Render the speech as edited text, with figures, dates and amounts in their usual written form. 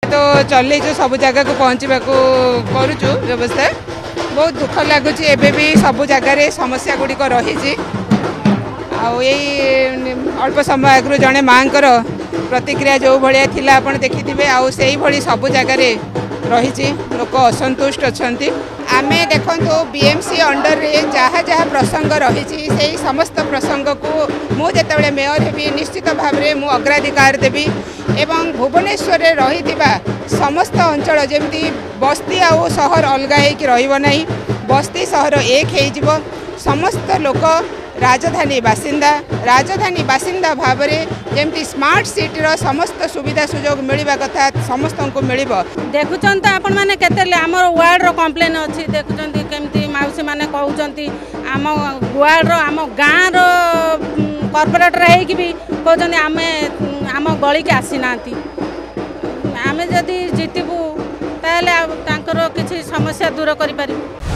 तो चलू सब जगह को पहुँचा करुचु व्यवस्था बहुत दुख लगुच एबे भी सब जगार समस्या गुड़िक रही अल्प समय आगु जड़े माँ प्रतिक्रिया जो भाया थिला आपण देखिथिबे आउ सेही भली सब जगार रही लोक असंतुष्ट अच्छा आम देखो बीएमसी अंडर रे जहाँ जहाँ प्रसंग रही से समस्त प्रसंग को मुझे मेयर हेबी निश्चित भाव में मु अग्राधिकार देवी एवं भुवनेश्वर रे रही समस्त अंचल जमी बस्ती आउ सहर अलग हो बस्ती सहर एक हो समस्त लोक राजधानी बासिंदा भाव में जमी स्मार्ट सिटी रो समस्त सुविधा सुजोग मिलवा कथा समस्त को मिल देखुं तो आपण मैंने केते आम वार्ड रो कम्प्लेन अच्छी देखुं केमती मौसी मैंने कहते आम वार्ड रो आम गाँव रो कॉर्पोरेटर है भी कहते आम गली के आसी ना आम जदि जीतबू ताले किसी समस्या दूर करें।